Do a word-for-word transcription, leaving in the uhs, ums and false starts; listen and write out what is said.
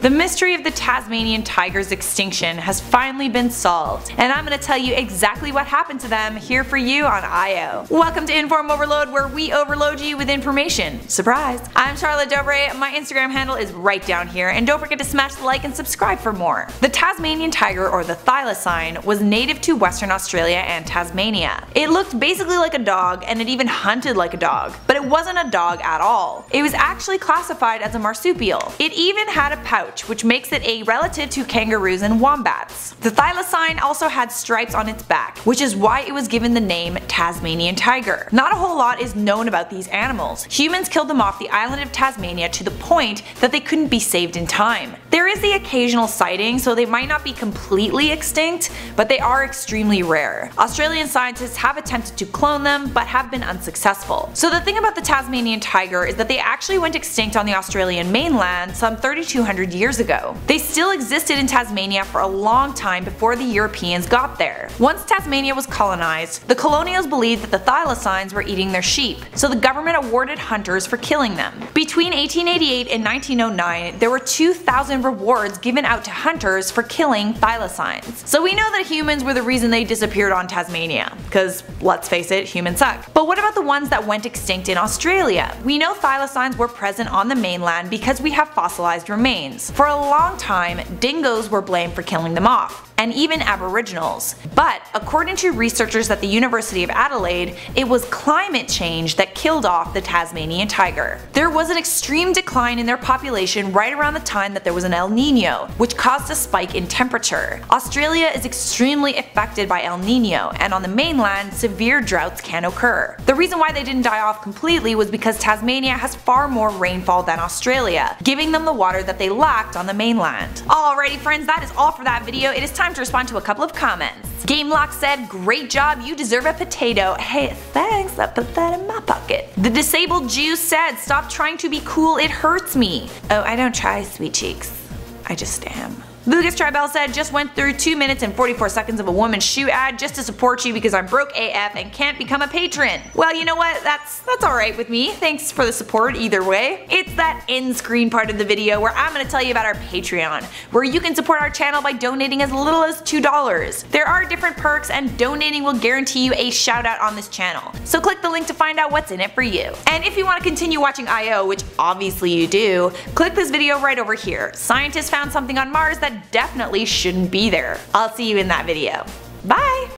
The mystery of the Tasmanian tiger's extinction has finally been solved, and I'm going to tell you exactly what happened to them here for you on I O. Welcome to Informoverload, where we overload you with information. Surprise! I'm Charlotte Dobre, my Instagram handle is right down here, and don't forget to smash the like and subscribe for more. The Tasmanian tiger, or the thylacine, was native to Western Australia and Tasmania. It looked basically like a dog, and it even hunted like a dog, but it wasn't a dog at all. It was actually classified as a marsupial. It even had a pouch, which makes it a relative to kangaroos and wombats. The thylacine also had stripes on its back, which is why it was given the name Tasmanian tiger. Not a whole lot is known about these animals. Humans killed them off the island of Tasmania to the point that they couldn't be saved in time. There is the occasional sighting, so they might not be completely extinct, but they are extremely rare. Australian scientists have attempted to clone them, but have been unsuccessful. So the thing about the Tasmanian tiger is that they actually went extinct on the Australian mainland some thirty-two hundred years ago. They still existed in Tasmania for a long time before the Europeans got there. Once Tasmania was colonized, the colonials believed that the thylacines were eating their sheep, so the government awarded hunters for killing them. Between eighteen eighty-eight and nineteen oh nine, there were two thousand rewards given out to hunters for killing thylacines. So we know that humans were the reason they disappeared on Tasmania, because let's face it, humans suck. But what about the ones that went extinct in Australia? We know thylacines were present on the mainland because we have fossilized remains. For a long time, dingoes were blamed for killing them off, and even aboriginals. But according to researchers at the University of Adelaide, it was climate change that killed off the Tasmanian tiger. There was an extreme decline in their population right around the time that there was an El Nino, which caused a spike in temperature. Australia is extremely affected by El Nino, and on the mainland, severe droughts can occur. The reason why they didn't die off completely was because Tasmania has far more rainfall than Australia, giving them the water that they lacked on the mainland. Alrighty friends, that is all for that video. It is time to respond to a couple of comments. GameLock said, "Great job, you deserve a potato." Hey, thanks, I put that in my pocket. The Disabled Jew said, "Stop trying to be cool, it hurts me." Oh, I don't try, sweet cheeks. I just am. Lucas Tribell said, "Just went through two minutes and forty-four seconds of a woman's shoe ad just to support you because I'm broke A F and can't become a patron." Well, you know what, that's that's alright with me. Thanks for the support either way. It's that end screen part of the video where I'm going to tell you about our Patreon, where you can support our channel by donating as little as two dollars. There are different perks, and donating will guarantee you a shout out on this channel. So click the link to find out what's in it for you. And if you want to continue watching I O, which obviously you do, click this video right over here. Scientists found something on Mars that definitely shouldn't be there. I'll see you in that video. Bye!